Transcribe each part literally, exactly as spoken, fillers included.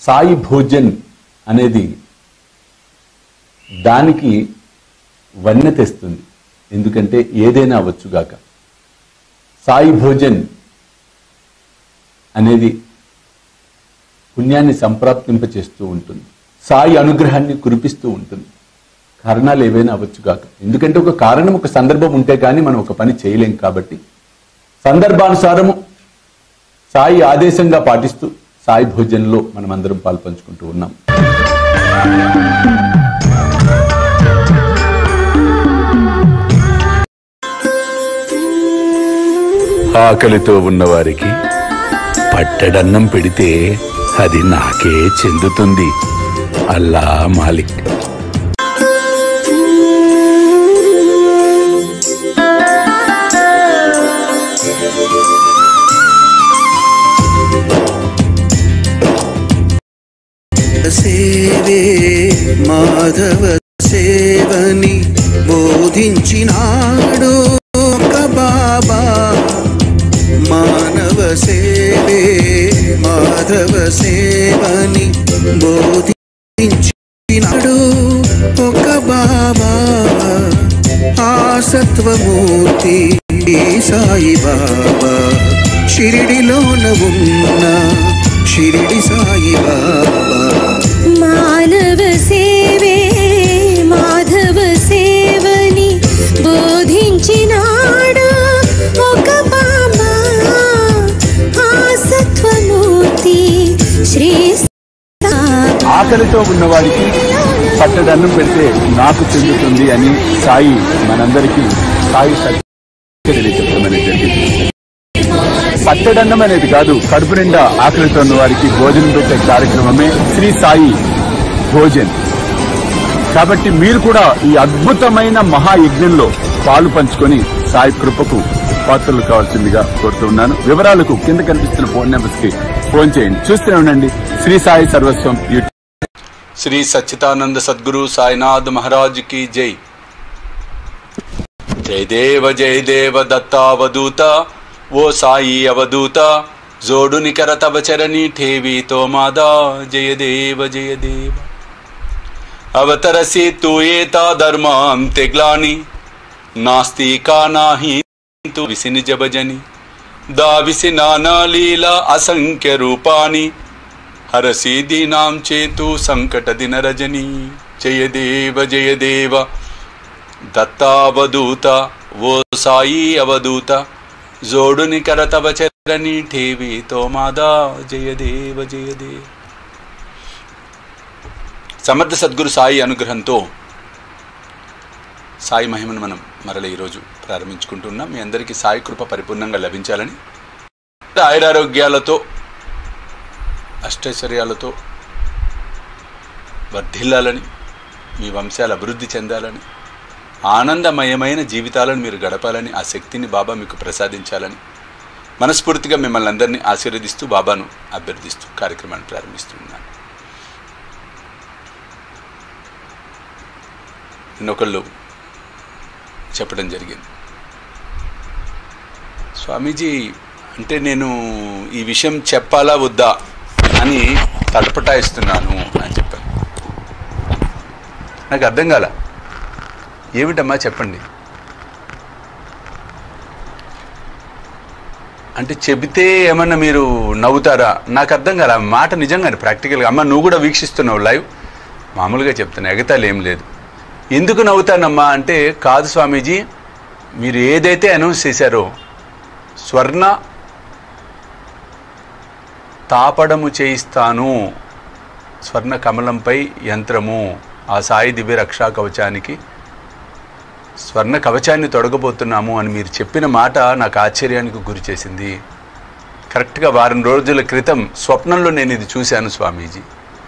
సాయి భోజన్ అనేది దానికి వన్నె తెస్తుంది. ఎందుకంటే ఏదైనా అవ్వచ్చుగాక. సాయి భోజన్ అనేది పుణ్యాన్ని సంప్రాప్తింపచేస్తూ ఉంటుంది, సాయి అనుగ్రహాన్ని కురిపిస్తూ ఉంటుంది. కారణాలు ఏవైనా అవ్వచ్చుగాక. ఎందుకంటే ఒక కారణం, ఒక సందర్భం ఉంటే కానీ మనం ఒక పని చేయలేం. కాబట్టి సందర్భానుసారము సాయి ఆదేశంగా పాటిస్తూ సాయి భోజనంలో మనం అందరం పాల్పంచుకుంటూ ఉన్నాం. ఆకలితో ఉన్నవారికి పట్టెడన్నం పెడితే అది నాకే చెందుతుంది. అల్లా మాలిక్. సేవే మాధవ సేవని బోధించినాడు ఒక బాబా. మానవ సేవే మాధవ సేవని బోధించినాడు ఒక బాబా. ఆ సత్వమూర్తి సాయి బాబా, షిరిడిలోన ఉన్న షిరిడి సాయి బాబా. మానవ సేవే మాధవ సేవని బోధించినాడు ఒక బాబా. ఆ సత్వమూర్తి శ్రీ ఆకలితో ఉన్నవాడికి పట్టెడన్నం పెడితే నాకు చెందుతుంది అని సాయి మనందరికీ సాయి సత్యని చెప్పడం అనేది జరిగింది. పట్టెడన్నం అనేది కాదు, కడుపు నిండా ఆకలితో ఉన్న వారికి భోజనం పెట్టే కార్యక్రమమే శ్రీ సాయి భోజన్. కాబట్టి మీరు కూడా ఈ అద్భుతమైన మహాయజ్ఞంలో పాలు పంచుకొని సాయి కృపకు పాత్రలు కావాల్సిందిగా కోరుతున్నాను. వివరాలకు కింద కనిపిస్తున్న ఫోన్ నెంబర్స్ కి ఫోన్ చేయండి. చూస్తూనే ఉండండి శ్రీ సాయి సర్వస్వం యూట్యూబ్. శ్రీ సచ్చిదానంద సద్గురు సాయినాథ్ మహారాజ్ కి జై. జయ దేవ జయ దేవ దత్తావధూత ఓ సాయి అవధూత, జోడు నికర తవ చరణి ఠేవితో మాదా. జయ దేవ జయ దేవ అవతరసి తూయేతా ధర్మాంతే గ్లాని, నాస్తి కా నాహి తు విసి నిజ భజని. దావిసి నానా లీలా అసంఖ్య రూపాని, హరసి దీనాం చేతు సంకట దిన రజని. జయ దేవ జయ దేవ దత్తావధూత ఓ సాయి అవధూత, జోడు నికర తవ చరణి ఠేవితో మాదా. జయ దేవ జయ దేవ. సమర్థ సద్గురు సాయి అనుగ్రహంతో సాయి మహిమను మనం మరల ఈరోజు ప్రారంభించుకుంటున్నాం. మీ అందరికీ సాయి కృప పరిపూర్ణంగా లభించాలని, ఆయురారోగ్యాలతో అష్టైశ్వర్యాలతో వర్ధిల్లాలని, మీ వంశాలు అభివృద్ధి చెందాలని, ఆనందమయమైన జీవితాలను మీరు గడపాలని, ఆ శక్తిని బాబా మీకు ప్రసాదించాలని మనస్ఫూర్తిగా మిమ్మల్ని అందరినీ ఆశీర్వదిస్తూ బాబాను అభ్యర్థిస్తూ కార్యక్రమాన్ని ప్రారంభిస్తున్నాను. నిన్నొకళ్ళు చెప్పడం జరిగింది, స్వామీజీ అంటే నేను ఈ విషయం చెప్పాలా వద్దా అని తటపటాయిస్తున్నాను అని చెప్పాను. నాకు అర్థం కాల. ఏమిటమ్మా చెప్పండి అంటే, చెబితే ఏమన్నా మీరు నవ్వుతారా? నాకు అర్థం కాల మాట. నిజంగానే ప్రాక్టికల్గా అమ్మ నువ్వు కూడా వీక్షిస్తున్నావు లైవ్, మామూలుగా చెప్తున్నా, ఎగతాలు ఏం లేదు. ఎందుకు నవ్వుతానమ్మా అంటే, కాదు స్వామీజీ మీరు ఏదైతే అనౌన్స్ చేశారో స్వర్ణ తాపడము చేయిస్తాను, స్వర్ణ కమలంపై యంత్రము, ఆ సాయి దివ్య రక్షా కవచానికి స్వర్ణ కవచాన్ని తొడగబోతున్నాము అని మీరు చెప్పిన మాట నాకు ఆశ్చర్యానికి గురి చేసింది. కరెక్ట్గా వారం రోజుల క్రితం స్వప్నంలో నేను ఇది చూశాను స్వామీజీ.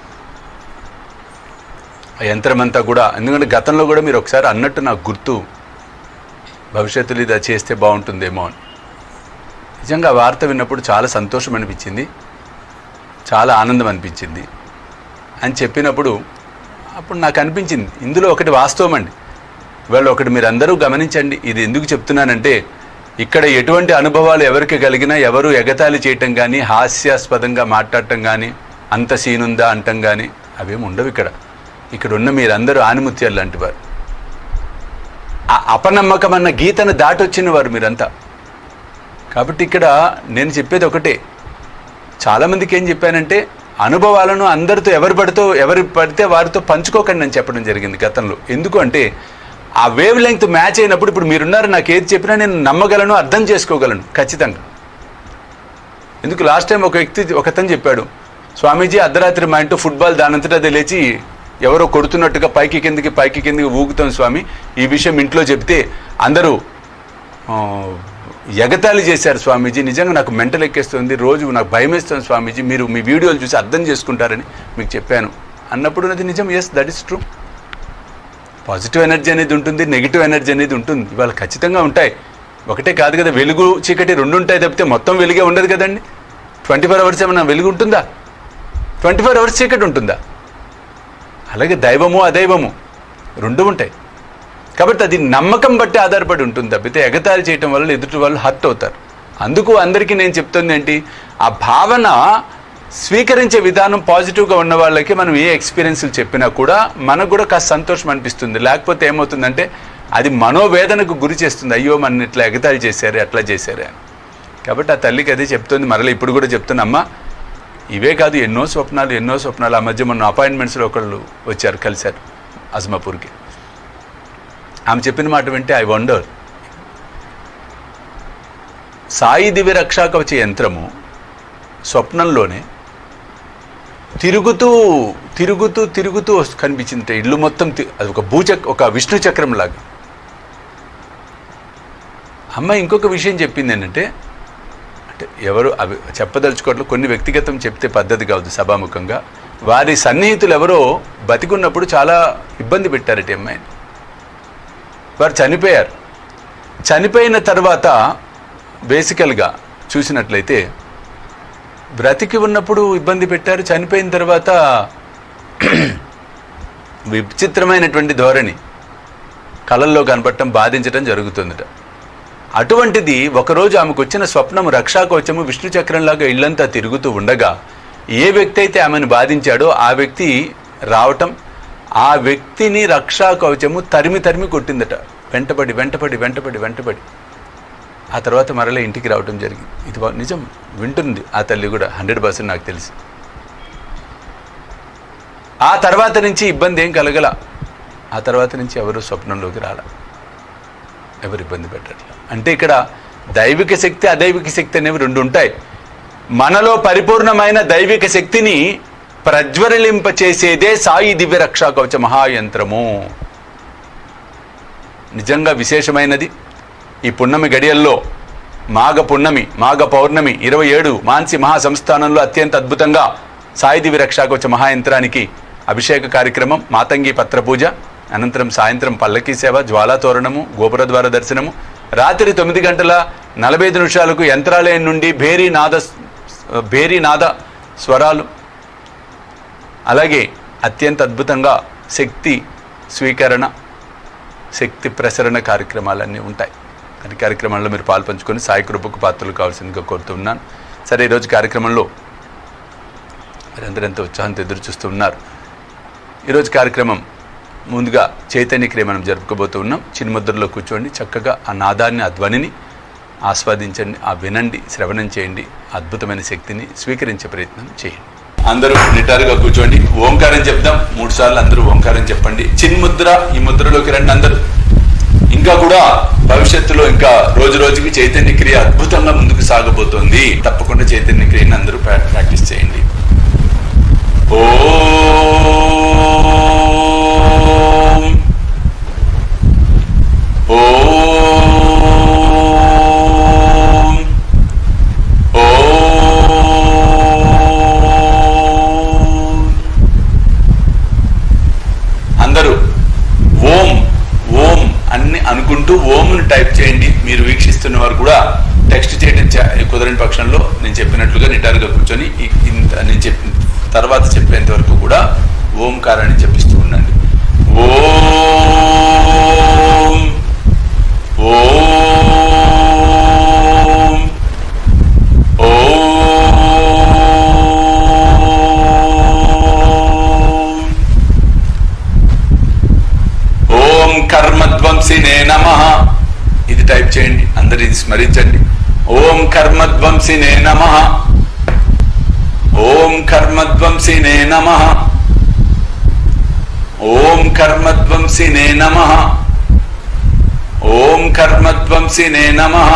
ఆ యంత్రమంతా కూడా, ఎందుకంటే గతంలో కూడా మీరు ఒకసారి అన్నట్టు నాకు గుర్తు, భవిష్యత్తులో ఇది చేస్తే బాగుంటుందేమో అని. నిజంగా ఆ వార్త విన్నప్పుడు చాలా సంతోషం అనిపించింది, చాలా ఆనందం అనిపించింది అని చెప్పినప్పుడు అప్పుడు నాకు అనిపించింది ఇందులో ఒకటి వాస్తవం అండి. ఇవాళ ఒకటి మీరు అందరూ గమనించండి. ఇది ఎందుకు చెప్తున్నానంటే, ఇక్కడ ఎటువంటి అనుభవాలు ఎవరికి కలిగినా ఎవరు ఎగతాళి చేయటం కానీ, హాస్యాస్పదంగా మాట్లాడటం కానీ, అంత సీనుందా అంటాం కానీ అవేమి ఉండవు. ఇక్కడ ఇక్కడ ఉన్న మీరందరూ ఆనిముత్యాలు లాంటి వారు. ఆ అపనమ్మకం అన్న గీతను దాటొచ్చిన వారు మీరంతా. కాబట్టి ఇక్కడ నేను చెప్పేది ఒకటే, చాలామందికి ఏం చెప్పానంటే అనుభవాలను అందరితో ఎవరు పడితో ఎవరు పడితే వారితో పంచుకోకండి అని చెప్పడం జరిగింది గతంలో. ఎందుకు అంటే ఆ వేవ్ లెంగ్త్ మ్యాచ్ అయినప్పుడు ఇప్పుడు మీరున్నారు, నాకు ఏది చెప్పినా నేను నమ్మగలను, అర్థం చేసుకోగలను ఖచ్చితంగా. ఎందుకు లాస్ట్ టైం ఒక వ్యక్తి ఒకతను చెప్పాడు, స్వామీజీ అర్ధరాత్రి మా ఇంటూ ఫుట్బాల్ దానంతటా అదే లేచి ఎవరో కొడుతున్నట్టుగా పైకి కిందకి పైకి కిందకి ఊగుతాం స్వామి, ఈ విషయం ఇంట్లో చెప్తే అందరూ ఎగతాళి చేశారు స్వామీజీ, నిజంగా నాకు మెంటల్ ఎక్కేస్తుంది, రోజు నాకు భయం వేస్తుంది స్వామీజీ, మీరు మీ వీడియోలు చూసి అర్థం చేసుకుంటారని మీకు చెప్పాను అన్నప్పుడు అది నిజం. Yes, that is true. Positive energy అనేది ఉంటుంది, నెగిటివ్ ఎనర్జీ అనేది ఉంటుంది. ఇవాళ ఖచ్చితంగా ఉంటాయి. ఒకటే కాదు కదా, వెలుగు చీకటి రెండు ఉంటాయి తప్పితే మొత్తం వెలుగే ఉండదు కదండి. ట్వంటీ ఫోర్ అవర్స్ ఏమన్నా వెలుగు ఉంటుందా? ట్వంటీ ఫోర్ అవర్స్ చీకటి ఉంటుందా? అలాగే దైవము అదైవము రెండు ఉంటాయి. కాబట్టి అది నమ్మకం బట్టి ఆధారపడి ఉంటుంది తప్పితే ఎగతాళి చేయటం వల్ల ఎదుటి వాళ్ళు హర్ట్ అవుతారు. అందుకు అందరికీ నేను చెప్తుంది ఏంటి, ఆ భావన స్వీకరించే విధానం పాజిటివ్గా ఉన్న వాళ్ళకి మనం ఏ ఎక్స్పీరియన్స్లు చెప్పినా కూడా మనకు కూడా కాస్త సంతోషం అనిపిస్తుంది. లేకపోతే ఏమవుతుందంటే అది మనోవేదనకు గురి చేస్తుంది, అయ్యో మన ఇట్లా ఎగతాళి చేశారు అట్లా చేశారు అని. కాబట్టి ఆ తల్లికి అదే చెప్తుంది, మరలా ఇప్పుడు కూడా చెప్తున్నా, ఇవే కాదు ఎన్నో స్వప్నాలు ఎన్నో స్వప్నాలు. ఆ మధ్య మొన్న అపాయింట్మెంట్స్లో ఒకళ్ళు వచ్చారు, కలిశారు అజ్మాపూర్కి. ఆమె చెప్పిన మాట వింటే ఐ వండర్, సాయి దివ్య రక్షాకవచ యంత్రము స్వప్నంలోనే తిరుగుతూ తిరుగుతూ తిరుగుతూ కనిపించింది. ఇల్లు మొత్తం అది ఒక భూచక్ ఒక విష్ణు చక్రం లాగా. అమ్మాయి ఇంకొక విషయం చెప్పింది ఏంటంటే, అంటే ఎవరు అవి చెప్పదలుచుకోవట్లు, కొన్ని వ్యక్తిగతం చెప్తే పద్ధతి కాదు సభాముఖంగా. వారి సన్నిహితులు ఎవరో బతికున్నప్పుడు చాలా ఇబ్బంది పెట్టారట అమ్మాయిని. వారు చనిపోయారు. చనిపోయిన తర్వాత బేసికల్గా చూసినట్లయితే బ్రతికి ఉన్నప్పుడు ఇబ్బంది పెట్టారు, చనిపోయిన తర్వాత విచిత్రమైనటువంటి ధోరణి కళల్లో కనపడటం, బాధించడం జరుగుతుందట. అటువంటిది ఒకరోజు ఆమెకు వచ్చిన స్వప్నము రక్షాకవచము విష్ణు చక్రంలాగా ఇళ్లంతా తిరుగుతూ ఉండగా ఏ వ్యక్తి అయితే ఆమెను బాధించాడో ఆ వ్యక్తి రావటం, ఆ వ్యక్తిని రక్షాకవచము తరిమి తరిమి కొట్టిందట, వెంటబడి వెంటబడి వెంటబడి వెంటబడి ఆ తర్వాత మరలా ఇంటికి రావటం జరిగింది. ఇది నిజం, వింటుంది ఆ తల్లి కూడా హండ్రెడ్ పర్సెంట్ నాకు తెలిసి. ఆ తర్వాత నుంచి ఇబ్బంది ఏం కలగల. ఆ తర్వాత నుంచి ఎవరు స్వప్నంలోకి రాల, ఎవరు ఇబ్బంది పెట్టట్ల. అంటే ఇక్కడ దైవిక శక్తి అదైవిక శక్తి అనేవి రెండు ఉంటాయి. మనలో పరిపూర్ణమైన దైవిక శక్తిని ప్రజ్వలింపచేసేదే సాయి దివ్య రక్షాకవచ మహాయంత్రము. నిజంగా విశేషమైనది. ఈ పున్నమి గడియల్లో మాఘ పున్నమి మాఘ పౌర్ణమి ఇరవై ఏడు మాన్సి మహాసంస్థానంలో అత్యంత అద్భుతంగా సాయి దివ్య రక్షాకవచ మహాయంత్రానికి అభిషేక కార్యక్రమం, మాతంగి పత్ర పూజ, అనంతరం సాయంత్రం పల్లకీ సేవ, జ్వాలా తోరణము, గోపుర ద్వార దర్శనము, రాత్రి తొమ్మిది గంటల నలభై ఐదు నిమిషాలకు యంత్రాలయం నుండి భేరీ నాద భేరీ నాద స్వరాలు, అలాగే అత్యంత అద్భుతంగా శక్తి స్వీకరణ, శక్తి ప్రసరణ కార్యక్రమాలన్నీ ఉంటాయి. అన్ని కార్యక్రమాల్లో మీరు పాల్పంచుకొని సాయి కృపకు పాత్రలు కావాల్సిందిగా కోరుతున్నాను. సరే, ఈరోజు కార్యక్రమంలో మీరందరూ ఎంతో ఉత్సాహంతో ఎదురు చూస్తూ ఉన్నారు. ఈరోజు కార్యక్రమం ముందుగా చైతన్య క్రియ మనం జరుపుకోబోతూ ఉన్నాం. చిన్ముద్రలో కూర్చోండి, చక్కగా ఆ నాదాన్ని ఆ ధ్వనిని ఆస్వాదించండి, ఆ వినండి, శ్రవణం చేయండి, అద్భుతమైన శక్తిని స్వీకరించే ప్రయత్నం చేయండి. అందరూ నిటారుగా కూర్చోండి, ఓంకారం చెప్దాం. మూడు సార్లు అందరూ ఓంకారం చెప్పండి. చిన్ముద్ర, ఈ ముద్రలోకి రండి అందరూ. ఇంకా కూడా భవిష్యత్తులో ఇంకా రోజు రోజుకి చైతన్య క్రియ అద్భుతంగా ముందుకు సాగబోతోంది. తప్పకుండా చైతన్య క్రియని అందరూ ప్రాక్టీస్ చేయండి. ఓం ఓం ఓం. అందరూ ఓం ఓం అన్ని అనుకుంటూ ఓంను టైప్ చేయండి. మీరు వీక్షిస్తున్న వారు కూడా టెక్స్ట్ చేయడం కుదరని పక్షంలో నేను చెప్పినట్లుగా నిటారుగా కూర్చొని నేను చెప్పిన తర్వాత చెప్పేంత వరకు కూడా ఓంకారాన్ని జపిస్తూ ఉండండి. ఓం ఓం ఓం అందరూ ఇది స్మరించండి. ఓం కర్మధ్వంసినే నమః, ఓం కర్మధ్వంసినే నమః, ఓం కర్మధ్వంసినే నమః, ఓం కర్మధ్వంసినే నమః,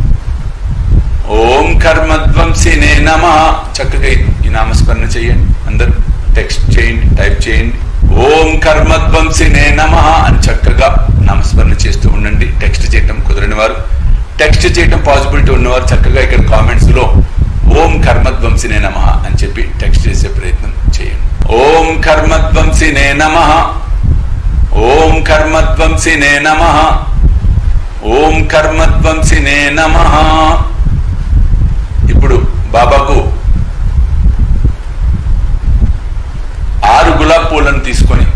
ఓం కర్మధ్వంసినే నమః. చక్కగా ఈ నామస్మరణ చేయండి. అందరూ టెక్స్ట్ చేయండి, టైప్ చేయండి. ఓం కర్మధ్వంసినే నమః అని చక్కగా నామస్మరణ చేస్తూ ఉండండి. టెక్స్ట్ చేయటం కుదరని వారు, టెక్స్ట్ చేయటం పాసిబిలిటీ ఉన్నవారు చక్కగా ఇక్కడ కామెంట్స్ లో ఓం కర్మధ్వంసినే నమః అని చెప్పి టెక్స్ట్ చేసే ప్రయత్నం చేయండి. ఓం కర్మధ్వంసినే నమః, ఓం కర్మధ్వంసినే నమః, ఓం కర్మధ్వంసినే నమః. ఇప్పుడు బాబాకు ఆరు గులాబీ పూలను తీసుకొని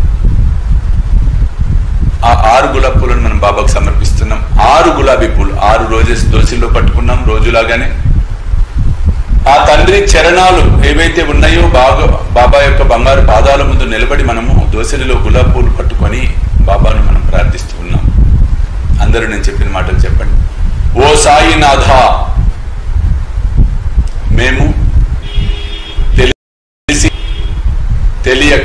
ఆ ఆరు గులాబీ పూలను మనం బాబాకు సమర్పిస్తున్నాం. ఆరు గులాబీ పూలు, ఆరు రోజెస్ దోశల్లో పట్టుకున్నాం రోజులాగానే. ఆ తండ్రి చరణాలు ఏవైతే ఉన్నాయో బాగా బాబా యొక్క బంగారు పాదాల ముందు నిలబడి మనము దోశలలో గులాబీ పూలు పట్టుకొని బాబాను మనం ప్రార్థిస్తూ ఉన్నాం. అందరూ నేను చెప్పిన మాటలు చెప్పండి. ఓ సాయినాథ, మేము తెలిసి తెలియక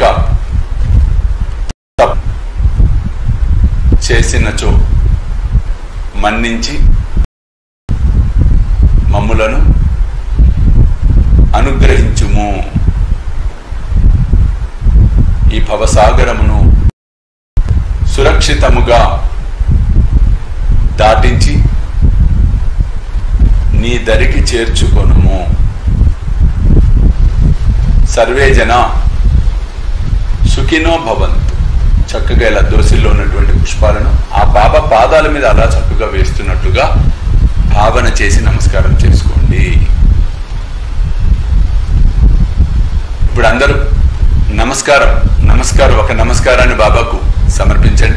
చేసినచో మన్నించి మమ్ములను అనుగ్రహించుము. ఈ భవసాగరమును సురక్షితముగా దాటించి నీ దరికి చేర్చుకొనుము. సర్వే జన సుఖినో భవంతు. చక్కగా ఇలా దోశల్లో ఉన్నటువంటి పుష్పాలను ఆ బాబా పాదాల మీద అలా చక్కగా వేస్తున్నట్టుగా భావన చేసి నమస్కారం చేసుకోండి. ఇప్పుడు అందరూ నమస్కారం నమస్కారం ఒక నమస్కారాన్ని బాబాకు సమర్పించండి.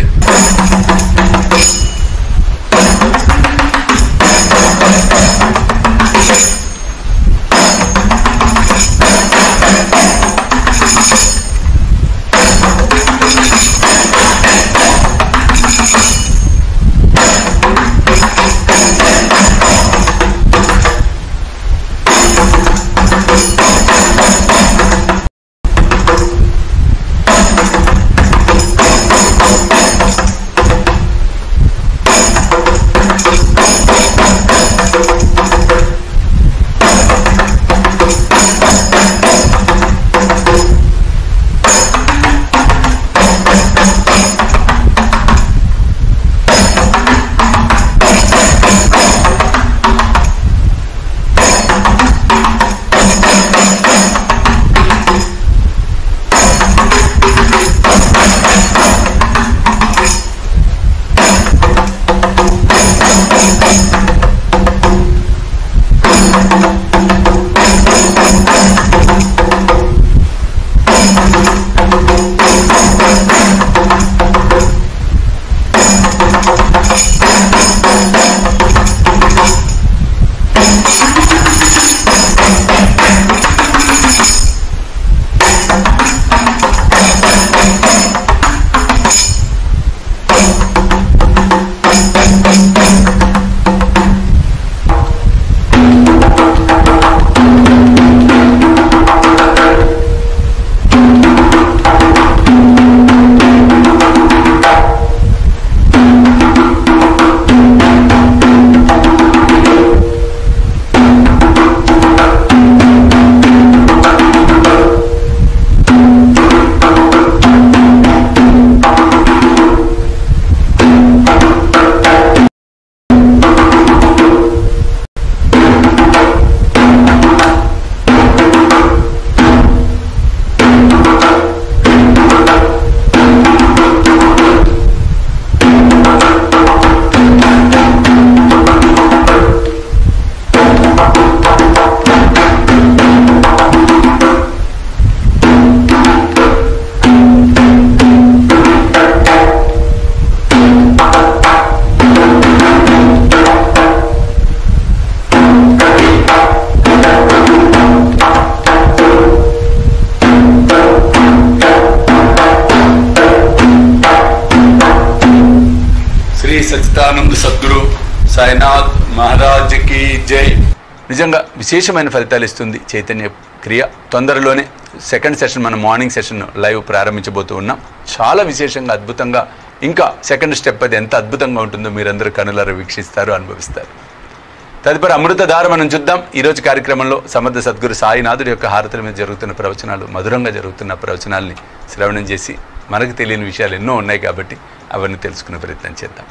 సచ్చిదానంద సద్గురు సాయినాథ్ మహారాజ్కి జై. నిజంగా విశేషమైన ఫలితాలు ఇస్తుంది చైతన్య క్రియ. తొందరలోనే సెకండ్ సెషన్, మనం మార్నింగ్ సెషన్ లైవ్ ప్రారంభించబోతూ ఉన్నాం. చాలా విశేషంగా, అద్భుతంగా, ఇంకా సెకండ్ స్టెప్ అది ఎంత అద్భుతంగా ఉంటుందో మీరందరూ కనులారా వీక్షిస్తారు, అనుభవిస్తారు. తదుపరి అమృతధార మనం చూద్దాం. ఈరోజు కార్యక్రమంలో సమర్థ సద్గురు సాయినాథుడి యొక్క హారతుల మీద జరుగుతున్న ప్రవచనాలు, మధురంగా జరుగుతున్న ప్రవచనాల్ని శ్రవణం చేసి మనకు తెలియని విషయాలు ఎన్నో ఉన్నాయి కాబట్టి అవన్నీ తెలుసుకునే ప్రయత్నం చేద్దాం.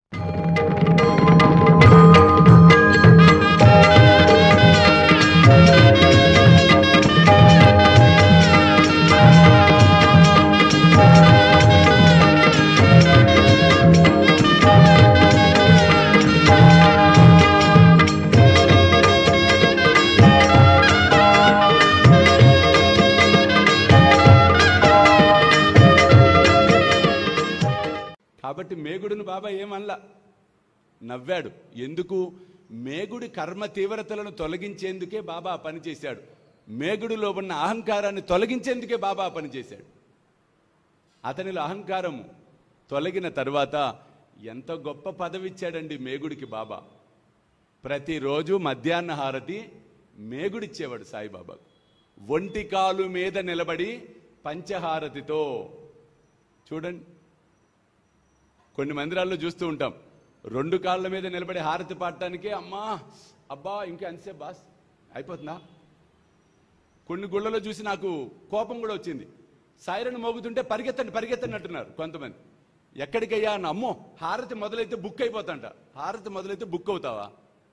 కాబట్టి మేగుడును బాబా ఏమనలా, నవ్వాడు. ఎందుకు? మేగుడి కర్మ తీవ్రతలను తొలగించేందుకే బాబా ఆ పని చేశాడు. మేగుడిలో ఉన్న అహంకారాన్ని తొలగించేందుకే బాబా ఆ పని చేశాడు. అతనిలో అహంకారము తొలగిన తర్వాత ఎంత గొప్ప పదవి ఇచ్చాడండి మేగుడికి బాబా. ప్రతిరోజు మధ్యాహ్న హారతి మేగుడిచ్చేవాడు సాయిబాబా. ఒంటి కాలు మీద నిలబడి పంచహారతితో. చూడండి, కొన్ని మందిరాల్లో చూస్తూ ఉంటాం, రెండు కాళ్ళ మీద నిలబడి హారతి పాడటానికే అమ్మా అబ్బా ఇంకా ఎంతసేపు బాస్ అయిపోతుందా. కొన్ని గుళ్ళలో చూసి నాకు కోపం కూడా వచ్చింది. సైరన్ మోగుతుంటే పరిగెత్తండి పరిగెత్తండి అంటున్నారు కొంతమంది. ఎక్కడికయ్యా అన్న, అమ్మో హారతి మొదలైతే బుక్ అయిపోతాంట. హారతి మొదలైతే బుక్ అవుతావా?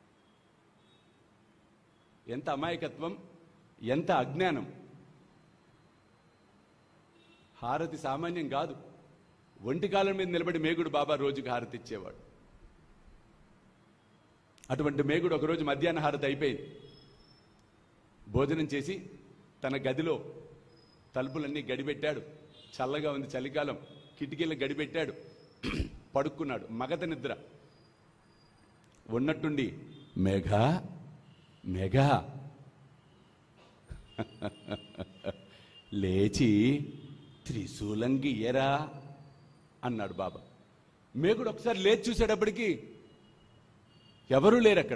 ఎంత అమాయకత్వం, ఎంత అజ్ఞానం. హారతి సామాన్యం కాదు. ఒంటి కాలం మీద నిలబడి మేగుడు బాబా రోజుకి హారతి ఇచ్చేవాడు. అటువంటి మేగుడు ఒకరోజు మధ్యాహ్న హారతి అయిపోయింది. భోజనం చేసి తన గదిలో తలుపులన్నీ గడిపెట్టాడు. చల్లగా ఉంది చలికాలం, కిటికీలు గడిపెట్టాడు. పడుకున్నాడు, మగత నిద్ర. ఉన్నట్టుండి మేఘా మేఘా లేచి త్రిశూలం గీయరా అన్నాడు బాబా. మేగుడు ఒకసారి లేచి చూసేటప్పటికి ఎవరూ లేరు అక్కడ.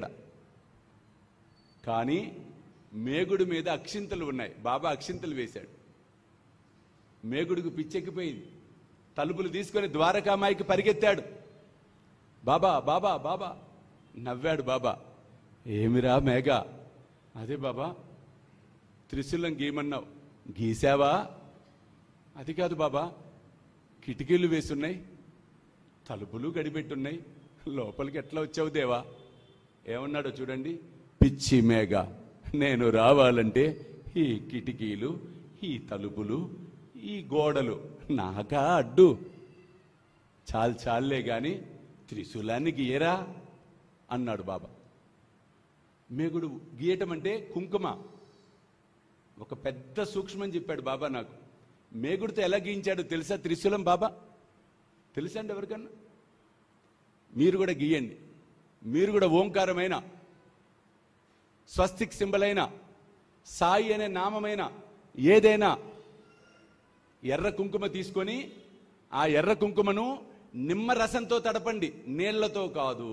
కానీ మేగుడు మీద అక్షింతలు ఉన్నాయి. బాబా అక్షింతలు వేశాడు. మేగుడికి పిచ్చెక్కిపోయింది. తలుపులు తీసుకొని ద్వారకామాయికి పరిగెత్తాడు. బాబా బాబా బాబా నవ్వాడు బాబా. ఏమిరా మేఘా? అదే బాబా, త్రిశూలం గీయమన్నావు, గీసావా? అది కాదు బాబా, కిటికీలు వేసున్నాయి, తలుపులు గడిపెట్టున్నాయి, లోపలికి ఎట్లా వచ్చావు దేవా? ఏమన్నాడో చూడండి. పిచ్చి మేఘ, నేను రావాలంటే ఈ కిటికీలు, ఈ తలుపులు, ఈ గోడలు నాకా అడ్డు? చాలు చాలే గాని త్రిశూలాన్ని గీయరా అన్నాడు బాబా. మేగుడు గీయటం అంటే కుంకుమ. ఒక పెద్ద సూక్ష్మం చెప్పాడు బాబా నాకు. మేగుడితో ఎలా గీయించాడో తెలుసా త్రిశూలం బాబా? తెలుసా అండి ఎవరికన్నా? మీరు కూడా గీయండి. మీరు కూడా ఓంకారమైన, స్వస్తిక్ సింబల్ అయిన, సాయి అనే నామమైన ఏదైనా ఎర్ర కుంకుమ తీసుకొని ఆ ఎర్ర కుంకుమను నిమ్మరసంతో తడపండి, నీళ్లతో కాదు.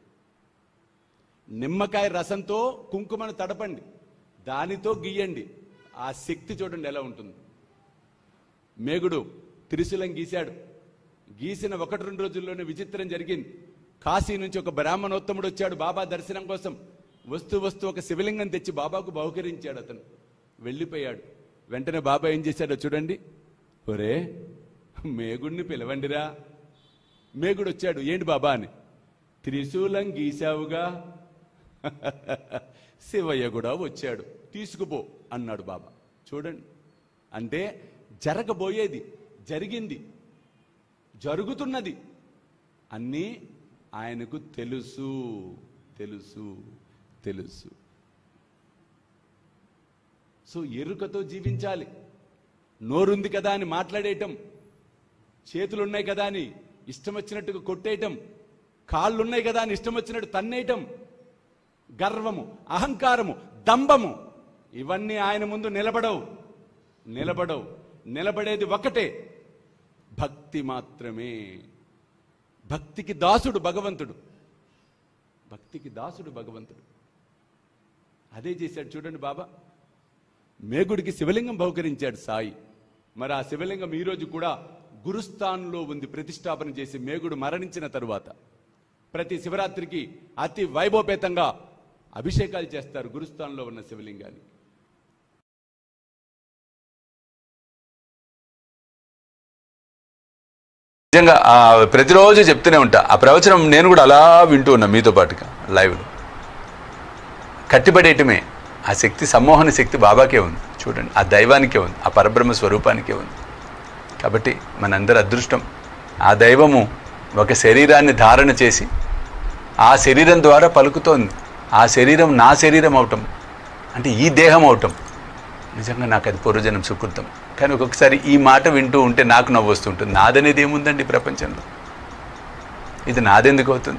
నిమ్మకాయ రసంతో కుంకుమను తడపండి, దానితో గీయండి. ఆ శక్తి చూడండి ఎలా ఉంటుంది. మేగుడు త్రిశూలం గీశాడు. గీసిన ఒకటి రెండు రోజుల్లోనే విచిత్రం జరిగింది. కాశీ నుంచి ఒక బ్రాహ్మణోత్తముడు వచ్చాడు బాబా దర్శనం కోసం. వస్తూ వస్తూ ఒక శివలింగం తెచ్చి బాబాకు బహుకరించాడు. అతను వెళ్ళిపోయాడు. వెంటనే బాబా ఏం చేశాడో చూడండి. ఒరే మేగుడిని పిలవండిరా. మేగుడు వచ్చాడు. ఏంటి బాబా అని. త్రిశూలం గీశావుగా, శివయ్య కూడా వచ్చాడు, తీసుకుపో అన్నాడు బాబా. చూడండి, అంటే జరగబోయేది జరిగింది, జరుగుతున్నది అన్నీ ఆయనకు తెలుసు తెలుసు తెలుసు. సో ఎరుకతో జీవించాలి. నోరుంది కదా అని మాట్లాడేయటం, చేతులున్నాయి కదా అని ఇష్టం వచ్చినట్టుగా కొట్టేయటం, కాళ్ళున్నాయి కదా అని ఇష్టం వచ్చినట్టు తన్నేయటం, గర్వము, అహంకారము, దంభము, ఇవన్నీ ఆయన ముందు నిలబడవు నిలబడవు నిలబడేది ఒకటే, భక్తి మాత్రమే. భక్తికి దాసుడు భగవంతుడు. భక్తికి దాసుడు భగవంతుడు. అదే చేశాడు చూడండి బాబా. మేగుడికి శివలింగం బహుకరించాడు సాయి. మరి ఆ శివలింగం ఈరోజు కూడా గురుస్థాన్లో ఉంది. ప్రతిష్టాపన చేసి మేగుడు మరణించిన తరువాత ప్రతి శివరాత్రికి అతి వైభవపేతంగా అభిషేకాలు చేస్తారు గురుస్థాన్లో ఉన్న శివలింగాన్ని. నిజంగా ప్రతిరోజు చెప్తూనే ఉంటా. ఆ ప్రవచనం నేను కూడా అలా వింటూ ఉన్నా మీతో పాటుగా లైవ్లో. కట్టిపడేయటమే ఆ శక్తి, సమ్మోహన శక్తి బాబాకే ఉంది చూడండి, ఆ దైవానికే ఉంది, ఆ పరబ్రహ్మ స్వరూపానికే ఉంది. కాబట్టి మనందరి అదృష్టం ఆ దైవము ఒక శరీరాన్ని ధారణ చేసి ఆ శరీరం ద్వారా పలుకుతోంది. ఆ శరీరం నా శరీరం అవటం అంటే ఈ దేహం అవటం నిజంగా నాకు అది పూర్వజన్మ సుకృతం. కానీ ఒక్కొక్కసారి ఈ మాట వింటూ ఉంటే నాకు నవ్వు వస్తుంటుంది. నాదనేది ఏముందండి ప్రపంచంలో? ఇది నాదెందుకు అవుతుంది?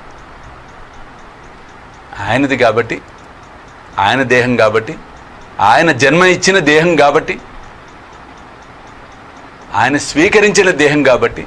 ఆయనది కాబట్టి, ఆయన దేహం కాబట్టి, ఆయన జన్మ ఇచ్చిన దేహం కాబట్టి, ఆయన స్వీకరించిన దేహం కాబట్టి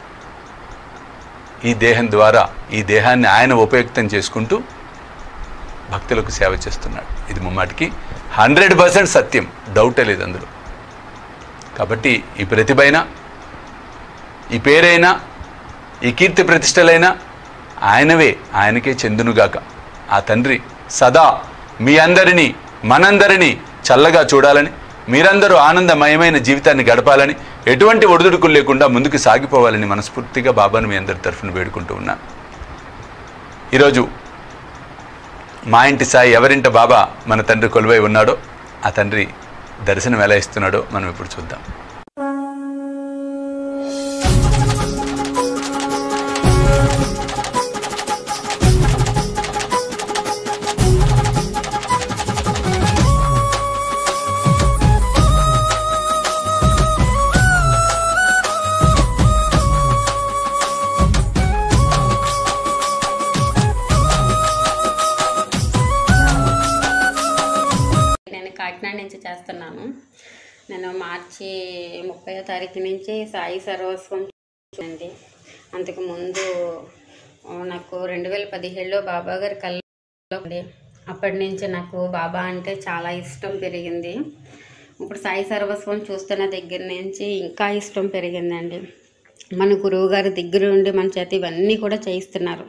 ఈ దేహం ద్వారా ఈ దేహాన్ని ఆయన ఉపయుక్తం చేసుకుంటూ భక్తులకు సేవ చేస్తున్నాడు. ఇది ముమ్మాటికి హండ్రెడ్ పర్సెంట్ సత్యం, డౌటే లేదు అందులో. కాబట్టి ఈ ప్రతిభైనా, ఈ పేరైనా, ఈ కీర్తి ప్రతిష్టలైనా ఆయనవే, ఆయనకే చెందునుగాక. ఆ తండ్రి సదా మీ అందరినీ మనందరినీ చల్లగా చూడాలని, మీరందరూ ఆనందమయమైన జీవితాన్ని గడపాలని, ఎటువంటి ఒడిదుడుకులు లేకుండా ముందుకు సాగిపోవాలని మనస్ఫూర్తిగా బాబాను మీ అందరి తరఫున వేడుకుంటూ ఉన్నాను. ఈరోజు మా ఇంటి సాయి ఎవరింట బాబా మన తండ్రి కొలువై ఉన్నాడో ఆ తండ్రి దర్శనం ఎలా ఇస్తున్నాడో మనం ఇప్పుడు చూద్దాం. కాకినాడ నుంచి చేస్తున్నాను. నేను మార్చి ముప్పై తారీఖు నుంచి సాయి సర్వస్వం చూడండి. అంతకుముందు నాకు రెండు వేల పదిహేడులో బాబా గారి కళ్ళలో అప్పటి నుంచి నాకు బాబా అంటే చాలా ఇష్టం పెరిగింది. ఇప్పుడు సాయి సర్వస్వం చూస్తున్న దగ్గర నుంచి ఇంకా ఇష్టం పెరిగిందండి. మన గురువు గారి దగ్గర ఉండి మన చేత ఇవన్నీ కూడా చేయిస్తున్నారు.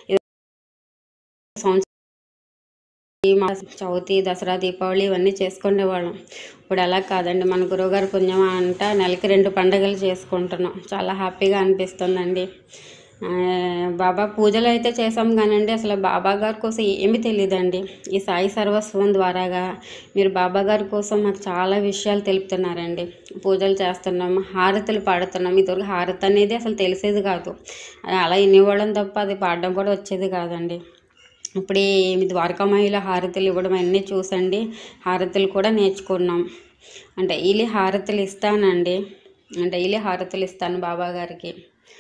చవితి, దసరా, దీపావళి ఇవన్నీ చేసుకునేవాళ్ళం. ఇప్పుడు అలా కాదండి. మన గురువుగారి పుణ్యం అంట నెలకి రెండు పండుగలు చేసుకుంటున్నాం. చాలా హ్యాపీగా అనిపిస్తుందండి. బాబా పూజలు అయితే చేసాం కానండి అసలు బాబా గారి కోసం ఏమీ తెలియదండి. ఈ సాయి సర్వస్వం ద్వారాగా మీరు బాబా గారి కోసం మాకు చాలా విషయాలు తెలుపుతున్నారండి. పూజలు చేస్తున్నాం, హారతులు పాడుతున్నాం. ఇదివరకు హారతి అనేది అసలు తెలిసేది కాదు. అలా వినేవాళ్ళం తప్ప అది పాడడం కూడా వచ్చేది కాదండి. ఇప్పుడు ఈ ద్వారకామాయిలో హారతులు ఇవ్వడం అన్నీ చూసండి హారతులు కూడా నేర్చుకున్నాం. అంటే డైలీ హారతులు ఇస్తానండి, డైలీ హారతులు ఇస్తాను బాబా గారికి.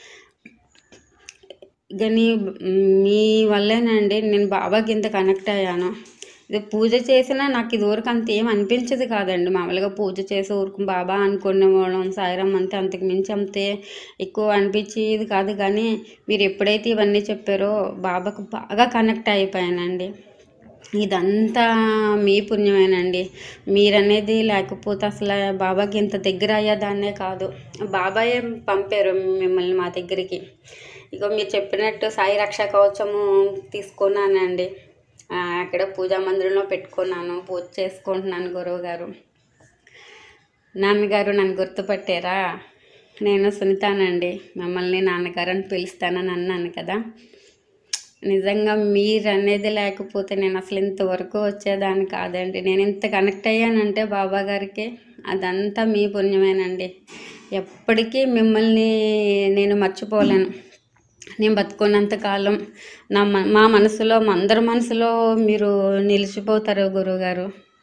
కానీ మీ వల్లేనండి నేను బాబాకి ఇంత కనెక్ట్ అయ్యాను. ఇది పూజ చేసినా నాకు ఇదివరకు అంత ఏం అనిపించదు కాదండి. మామూలుగా పూజ చేసి ఊరుకు బాబా అనుకునేవాళ్ళం, సాయిరామ్ అంతే, అంతకు మించి అంతే ఎక్కువ అనిపించేది కాదు. కానీ మీరు ఎప్పుడైతే ఇవన్నీ చెప్పారో బాబాకు బాగా కనెక్ట్ అయిపోయానండి. ఇదంతా మీ పుణ్యమేనండి. మీరనేది లేకపోతే అసలు బాబాకి ఇంత దగ్గర అయ్యేదాన్నే కాదు. బాబాయే పంపారు మిమ్మల్ని మా దగ్గరికి. ఇక మీరు చెప్పినట్టు సాయి రక్షా కవచము తీసుకున్నానండి. అక్కడ పూజా మందిరంలో పెట్టుకున్నాను, పూజ చేసుకుంటున్నాను. గురువు గారు, నాన్నగారు నన్ను గుర్తుపట్టారా? నేను సునీతానండి, మిమ్మల్ని నాన్నగారు అని పిలుస్తానని అన్నాను కదా. నిజంగా మీరు అనేది లేకపోతే నేను అసలు ఇంతవరకు వచ్చేదాన్ని కాదండి. నేను ఇంత కనెక్ట్ అయ్యానంటే బాబా గారికి అదంతా మీ పుణ్యమేనండి. ఎప్పటికీ మిమ్మల్ని నేను మర్చిపోలేను. నేను బతుకున్నంతకాలం నా మా మనసులో, మా అందరి మనసులో మీరు నిలిచిపోతారు గురువుగారు.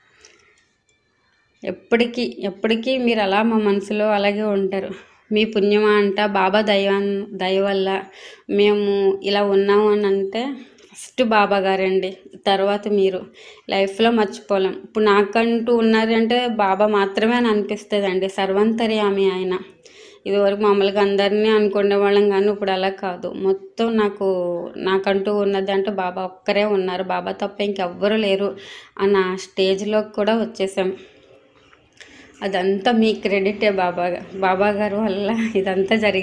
ఎప్పటికీ ఎప్పటికీ మీరు అలా మా మనసులో అలాగే ఉంటారు. మీ పుణ్యమా అంట బాబా దయ దయ వల్ల మేము ఇలా ఉన్నాము అని అంటే ఫస్ట్ బాబా గారండి, తర్వాత మీరు. లైఫ్లో మర్చిపోలేం. ఇప్పుడు నాకంటూ ఉన్నారంటే బాబా మాత్రమే అని అనిపిస్తుంది అండి. సర్వంతర్యామి ఆయన. ఇదివరకు మామూలుగా అందరినీ అనుకునే వాళ్ళం, కానీ ఇప్పుడు అలా కాదు. మొత్తం నాకు నాకంటూ ఉన్నది అంటే బాబా ఒక్కరే ఉన్నారు, బాబా తప్ప ఇంకెవ్వరూ లేరు అన్న స్టేజ్లోకి కూడా వచ్చేసాం. అదంతా మీ క్రెడిటే, బాబా బాబా గారి వల్ల ఇదంతా జరిగింది.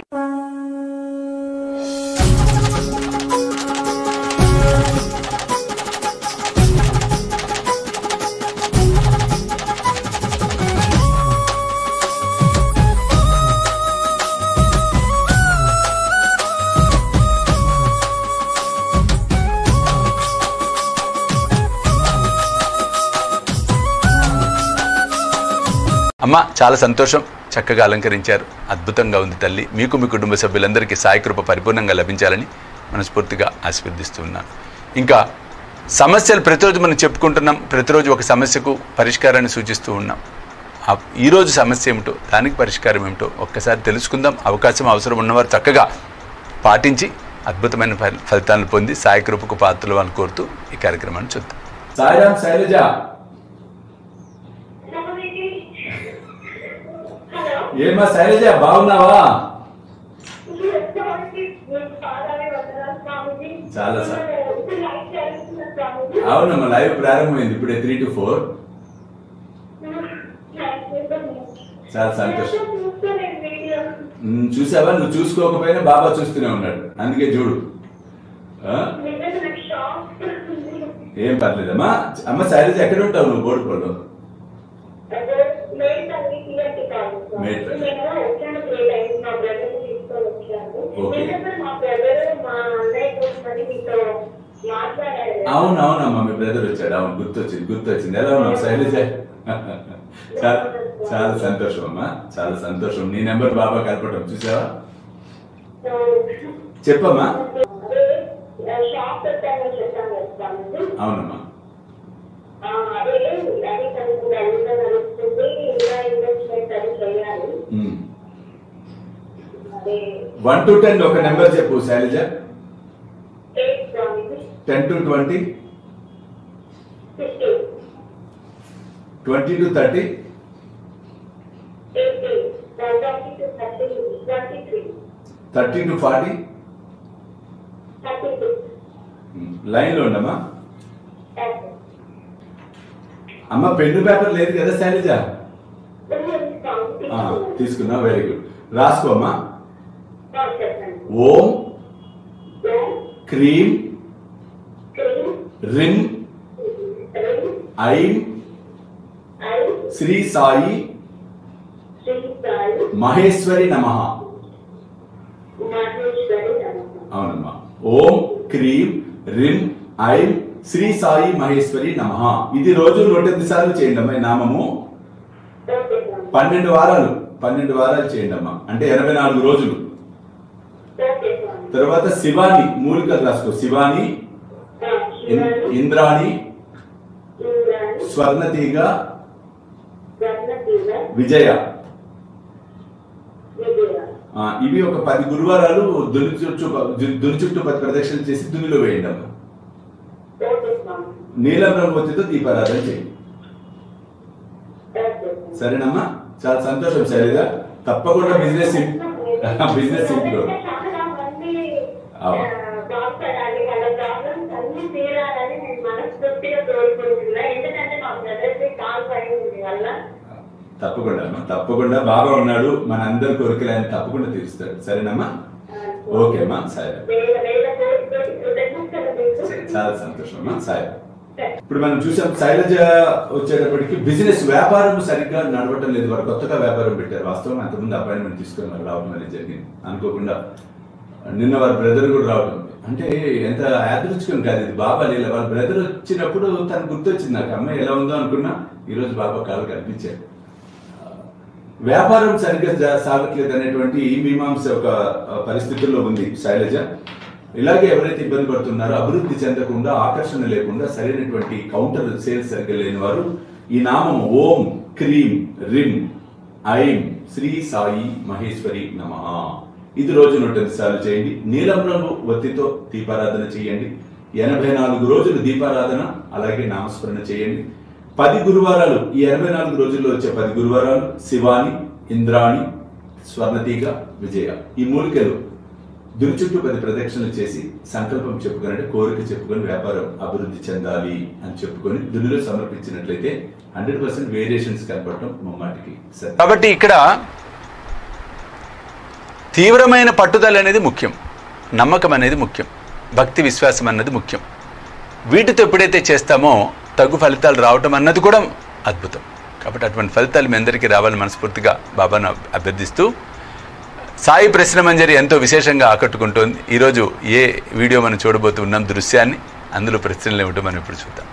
అమ్మ చాలా సంతోషం, చక్కగా అలంకరించారు, అద్భుతంగా ఉంది తల్లి. మీకు మీ కుటుంబ సభ్యులందరికీ సాయి కృప పరిపూర్ణంగా లభించాలని మనస్ఫూర్తిగా ఆశీర్వదిస్తున్నాను. ఇంకా సమస్యలు ప్రతిరోజు మనం చెప్పుకుంటున్నాం, ప్రతిరోజు ఒక సమస్యకు పరిష్కారాన్ని సూచిస్తూ ఉన్నాం. ఈరోజు సమస్య ఏమిటో, దానికి పరిష్కారం ఏమిటో ఒక్కసారి తెలుసుకుందాం. అవకాశం అవసరం ఉన్నవారు చక్కగా పాటించి అద్భుతమైన ఫలితాలను పొంది సాయి కృపకు పాత్రలు అని కోరుతూ ఈ కార్యక్రమాన్ని చూద్దాం. సాయిరామ్ శైలజ, ఏమా శైలజ బాగున్నావా? చాలా సార్ అవునమ్మా, లైవ్ ప్రారంభమైంది ఇప్పుడే త్రీ టు ఫోర్. చాలా సంతోషం. చూసావా, నువ్వు చూసుకోకపోయినా బాబా చూస్తూనే ఉన్నాడు, అందుకే చూడు. ఏం పర్లేదమ్మా. అమ్మ శైలజ ఎక్కడ ఉంటావు నువ్వు? బోడుకోలో అవును అవునమ్మా, మీ బ్రదర్ వచ్చాడు. అవును, గుర్తొచ్చింది గుర్తొచ్చింది. ఎలా ఉన్నావు శైలజ? చాలా సంతోషం అమ్మా, చాలా సంతోషం. నీ నెంబర్ బాబా కలపటం చూసావా? చెప్పమ్మా. అవునమ్మా. వన్ టు టెన్ ఒక నెంబర్ చెప్పు Shailaja. Ten to twenty, twenty to thirty, thirty to forty. Line లో ఉండమ్మా. అమ్మ పెన్ను పేపర్ లేదు కదా శైలజ? తీసుకున్నా, వెరీ గుడ్. రాసుకోమ్మా. ఓం క్రీం రిం ఐం శ్రీ సాయి మహేశ్వరి నమః. అవునమ్మా. ఓం క్రీం రిం ఐం శ్రీ సాయి మహేశ్వరి నమః. ఇది రోజు నూట ఎనిమిది సార్లు చేయండి అమ్మా. ఈ నామము పన్నెండు వారాలు పన్నెండు వారాలు చేయండి అమ్మా, అంటే ఎనభై నాలుగు రోజులు. తర్వాత శివాని మూలికలు రాసుకో. శివాని, ఇంద్రాణి, స్వర్ణతీగ, విజయ. ఇవి ఒక పది గురువారాలు దుని చుట్టూ దుని చుట్టూ పది ప్రదక్షిణలు చేసి దునిలో వేయండి అమ్మా. నీలం రంగు వచ్చితో దీపారాధన చేయండి. సరేనమ్మా. చాలా సంతోషం శైలజ. తప్పకుండా బిజినెస్ బిజినెస్ ఇంట్లో తప్పకుండా అమ్మా, తప్పకుండా బాగా ఉన్నాడు. మన అందరి కోరికలు ఆయన తప్పకుండా తీరుస్తాడు. సరేనమ్మా. ఓకే అమ్మా. సరే, చాలా సంతోషం అమ్మా. సరే, ఇప్పుడు మనం చూసాం శైలజ వచ్చేటప్పటికి బిజినెస్ వ్యాపారం సరిగ్గా నడవటం లేదు. వారు కొత్తగా వ్యాపారం పెట్టారు. వాస్తవం అంతకుముందు అపాయింట్మెంట్ తీసుకొని వారు రావడం అనేది జరిగింది. అనుకోకుండా నిన్న వారి బ్రదర్ కూడా రావడం అంటే ఎంత యాదృచ్ఛికం కాదు ఇది. బాబా లీల. వాళ్ళ బ్రదర్ వచ్చినప్పుడు తను గుర్తొచ్చింది నాకు. అమ్మాయి ఎలా ఉందో అనుకున్నా, ఈరోజు బాబా కాలు కనిపించాడు. వ్యాపారం సరిగ్గా సాగట్లేదు అనేటువంటి మీమాంస ఒక పరిస్థితుల్లో ఉంది శైలజ. ఇలాగే ఎవరైతే ఇబ్బంది పడుతున్నారో, అభివృద్ధి చెందకుండా, ఆకర్షణ లేకుండా, సరైనటువంటి కౌంటర్ సేల్స్ సరిగ్గా లేని వారు ఈ నామం ఓం క్రీం రిం ఐం శ్రీ సాయి మహేశ్వరి నమః ఇది రోజు నూట ఎనిమిది సార్లు చేయండి. నీలం రంగు ఒత్తితో దీపారాధన చేయండి. ఎనభై నాలుగు రోజులు దీపారాధన అలాగే నామస్మరణ చేయండి. పది గురువారాలు, ఈ ఎనభై నాలుగు రోజుల్లో వచ్చే పది గురువారాలు శివాని, ఇంద్రాణి, స్వర్ణతీగ, విజయ. ఈ మూలికలు దుని చుట్టూ పది ప్రదక్షిణలు చేసి సంకల్పం చెప్పుకొని, కోరిక చెప్పుకొని వ్యాపారం అభివృద్ధి చెందాలి అని చెప్పుకొని దునిలో సమర్పించినట్లయితే హండ్రెడ్ పర్సెంట్ వేరియేషన్స్ కనపడటం ముమ్మాటికి సరే. కాబట్టి ఇక్కడ తీవ్రమైన పట్టుదల అనేది ముఖ్యం, నమ్మకం అనేది ముఖ్యం, భక్తి విశ్వాసం అన్నది ముఖ్యం. వీటితో ఎప్పుడైతే చేస్తామో తగు ఫలితాలు రావటం అన్నది కూడా అద్భుతం. కాబట్టి అటువంటి ఫలితాలు మీ అందరికీ రావాలని మనస్ఫూర్తిగా బాబాను అభ్యర్థిస్తూ, సాయి ప్రశ్న మంజరి ఎంతో విశేషంగా ఆకట్టుకుంటోంది. ఈరోజు ఏ వీడియో మనం చూడబోతున్నాం దృశ్యాన్ని, అందులో ప్రశ్నలు ఏమిటో మనం ఇప్పుడు చూద్దాం.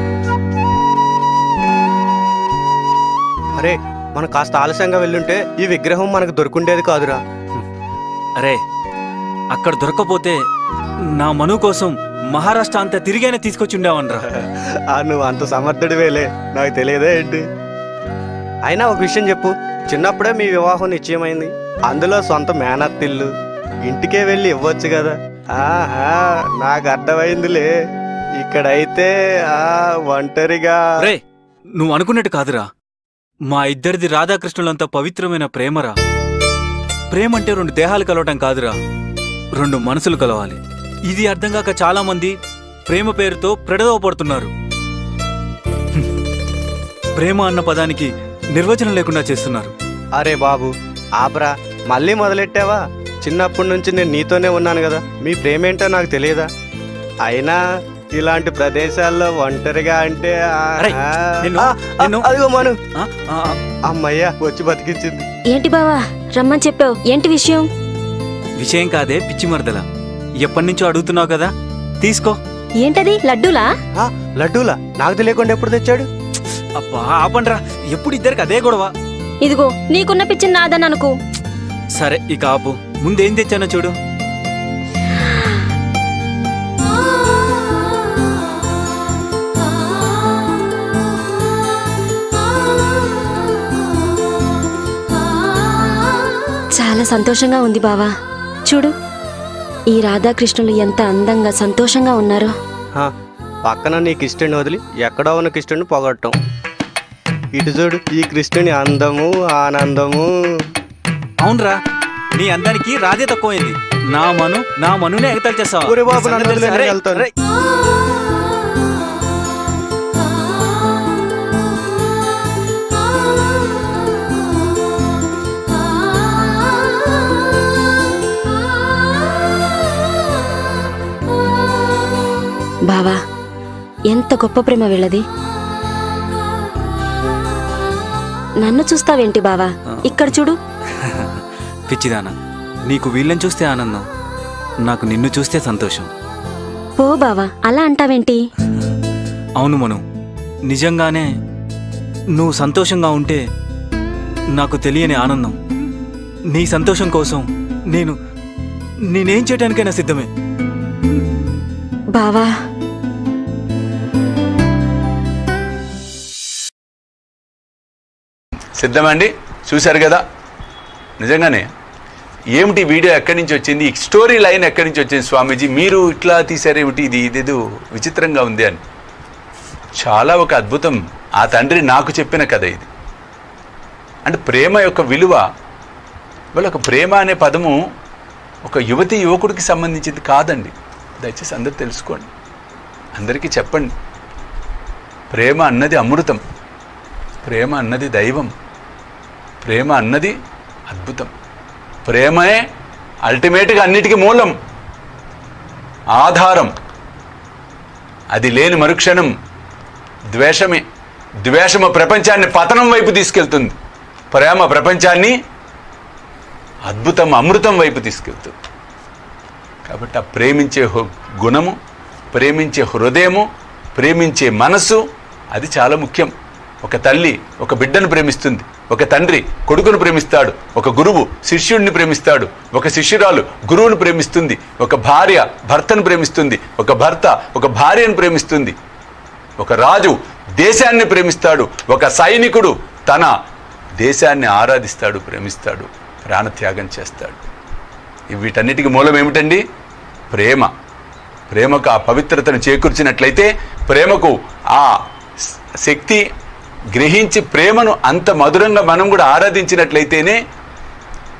అరే, మనం కాస్త ఆలస్యంగా వెళ్ళుంటే ఈ విగ్రహం మనకు దొరుకుండేది కాదురా. అరే, అక్కడ దొరకపోతే నా మను కోసం మహారాష్ట్ర అంతా తిరిగైనా తీసుకొచ్చి ఉండేవనరా. నువ్వు అంత సమర్థుడివేలే, నాకు తెలియదే ఏంటి. అయినా ఒక విషయం చెప్పు, చిన్నప్పుడే మీ వివాహం నిశ్చయమైంది, అందులో సొంత మేనత్తిల్లు, ఇంటికే వెళ్ళి ఇవ్వచ్చు కదా. ఆహా, నాకు అర్థమైందిలే. ఇక్కడైతే ఆ ఒంటరిగా. రే, నువ్వు అనుకున్నట్టు కాదురా, మా ఇద్దరిది రాధాకృష్ణులంతా పవిత్రమైన ప్రేమరా. ప్రేమ అంటే రెండు దేహాలు కలవటం కాదురా, రెండు మనసులు కలవాలి. ఇది అర్థం కాక చాలా మంది ప్రేమ పేరుతో ప్రడదవపడుతున్నారు. ప్రేమ అన్న పదానికి నిర్వచనం లేకుండా చేస్తున్నారు. అరే బాబు ఆబ్రా, మళ్ళీ మొదలెట్టావా? చిన్నప్పటి నుంచి నేను నీతోనే ఉన్నాను కదా, మీ ప్రేమేంటో నాకు తెలియదా? అయినా ఇలాంటి ప్రదేశాల్లో ఒంటరిగా అంటే అదిగో మను, అమ్మయ్యా వచ్చి బతికించింది. ఏంటి బావా రమ్మని చెప్పావు, ఏంటి విషయం? విషయం కాదే పిచ్చి మరదల, ఎప్పటి నుంచో అడుగుతున్నావు కదా, తీసుకో. ఏంటది, లడ్డూలా? లడ్డూలా? నాకు తెలియకుండా ఎప్పుడు తెచ్చాడు? అబ్బా ఆపండ్రా, ఎప్పుడు ఇద్దరికి అదే గొడవ. ఇదిగో నీకున్న పిచ్చిన నాదని అనుకో. సరే ఇక ఆపు, ముందేం తెచ్చానో చూడు. చాలా సంతోషంగా ఉంది బావా. చూడు, ఈ రాధాకృష్ణులు ఎంత అందంగా సంతోషంగా ఉన్నారో. పక్కన నీ కృష్ణుని వదిలి ఎక్కడో ఉన్న కృష్ణుని పొగట్టం. ఇటు చూడు, ఈ కృష్ణుని అందము ఆనందము. అవునరా, నీ అందానికి రాధే తక్కువైంది. నా మను నా మనునే ఎగతాలు చేస్తావా? బావా, ఎంత గొప్ప ప్రేమ వీళ్ళది. నన్ను చూస్తావేంటి బావా, ఇక్కడ చూడు. పిచ్చిదానా, నీకు వీళ్ళని చూస్తే ఆనందం, నాకు నిన్ను చూస్తే సంతోషం. పో బావా, అలా అంటావేంటి? అవును మను, నిజంగానే నువ్వు సంతోషంగా ఉంటే నాకు తెలియని ఆనందం. నీ సంతోషం కోసం నేను నేనేం చేయడానికైనా సిద్ధమే. బావా, సిద్ధమండి, చూశారు కదా. నిజంగానే ఏమిటి వీడియో ఎక్కడి నుంచి వచ్చింది, ఈ స్టోరీ లైన్ ఎక్కడి నుంచి వచ్చింది స్వామీజీ, మీరు ఇట్లా తీశారేమిటి, ఇది ఇదేదో విచిత్రంగా ఉంది అని. చాలా ఒక అద్భుతం. ఆ తండ్రి నాకు చెప్పిన కథ ఇది. అంటే ప్రేమ యొక్క విలువ, వాళ్ళ ఒక ప్రేమ అనే పదము ఒక యువతి యువకుడికి సంబంధించింది కాదండి. దయచేసి అందరూ తెలుసుకోండి, అందరికీ చెప్పండి. ప్రేమ అన్నది అమృతం, ప్రేమ అన్నది దైవం, ప్రేమ అన్నది అద్భుతం. ప్రేమే అల్టిమేట్గా అన్నిటికీ మూలం, ఆధారం. అది లేని మరుక్షణం ద్వేషమే. ద్వేషము ప్రపంచాన్ని పతనం వైపు తీసుకెళ్తుంది, ప్రేమ ప్రపంచాన్ని అద్భుతం అమృతం వైపు తీసుకెళ్తుంది. కాబట్టి ఆ ప్రేమించే గుణము, ప్రేమించే హృదయము, ప్రేమించే మనసు, అది చాలా ముఖ్యం. ఒక తల్లి ఒక బిడ్డను ప్రేమిస్తుంది, ఒక తండ్రి కొడుకును ప్రేమిస్తాడు, ఒక గురువు శిష్యుడిని ప్రేమిస్తాడు, ఒక శిష్యురాలు గురువును ప్రేమిస్తుంది, ఒక భార్య భర్తను ప్రేమిస్తుంది, ఒక భర్త ఒక భార్యను ప్రేమిస్తుంది, ఒక రాజు దేశాన్ని ప్రేమిస్తాడు, ఒక సైనికుడు తన దేశాన్ని ఆరాధిస్తాడు, ప్రేమిస్తాడు, ప్రాణత్యాగం చేస్తాడు. వీటన్నిటికీ మూలం ఏమిటండి? ప్రేమ. ప్రేమకు ఆ పవిత్రతను చేకూర్చినట్లయితే, ప్రేమకు ఆ శక్తి గ్రహించి ప్రేమను అంత మధురంగా మనం కూడా ఆరాధించినట్లయితేనే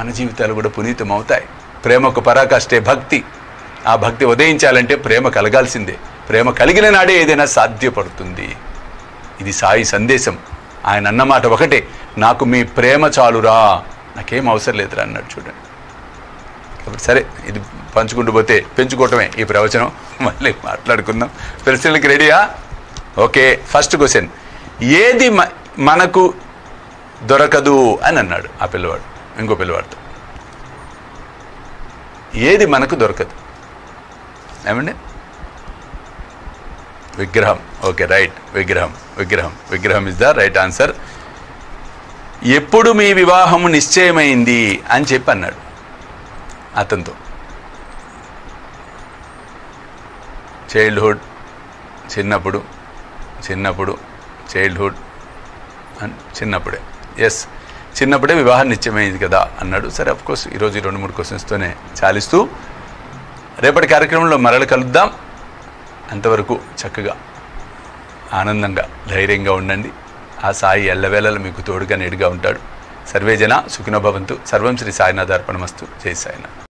మన జీవితాలు కూడా పునీతం అవుతాయి. ప్రేమకు పరాకాష్టే భక్తి. ఆ భక్తి ఉదయించాలంటే ప్రేమ కలగాల్సిందే. ప్రేమ కలిగిన నాడే ఏదైనా సాధ్యపడుతుంది. ఇది సాయి సందేశం. ఆయన అన్నమాట ఒకటే, నాకు మీ ప్రేమ చాలురా, నాకేం అవసరం లేదురా అన్నాడు. చూడండి. కాబట్టి సరే, ఇది పంచుకుంటూ పోతే పెంచుకోవటమే ఈ ప్రవచనం. మళ్ళీ మాట్లాడుకుందాం. ప్రశ్నలకి రెడీయా? ఓకే. ఫస్ట్ క్వశ్చన్, ఏది మనకు దొరకదు అని అన్నాడు ఆ పిల్లవాడు ఇంకో పిల్లవాడితో. ఏది మనకు దొరకదు? ఏమండి? విగ్రహం. Okay, right. విగ్రహం విగ్రహం విగ్రహం ఇస్ ద రైట్ ఆన్సర్. ఎప్పుడు మీ వివాహము నిశ్చయమైంది అని చెప్పి అన్నాడు అతనితో. చైల్డ్హుడ్, చిన్నప్పుడు చిన్నప్పుడు చైల్డ్హుడ్ అని చిన్నప్పుడే. ఎస్, చిన్నప్పుడే వివాహం నిశ్చయమైంది కదా అన్నాడు. సరే, అఫ్కోర్స్ ఈరోజు ఈ రెండు మూడు క్వశ్చన్స్తోనే చాలిస్తూ రేపటి కార్యక్రమంలో మరల కలుద్దాం. అంతవరకు చక్కగా ఆనందంగా ధైర్యంగా ఉండండి. ఆ సాయి ఎల్లవేళలు మీకు తోడుగా నేడుగా ఉంటాడు. సర్వేజన సుఖినో భవంతు. సర్వం శ్రీ సాయినాథార్పణమస్తు. జై సాయినాథ్.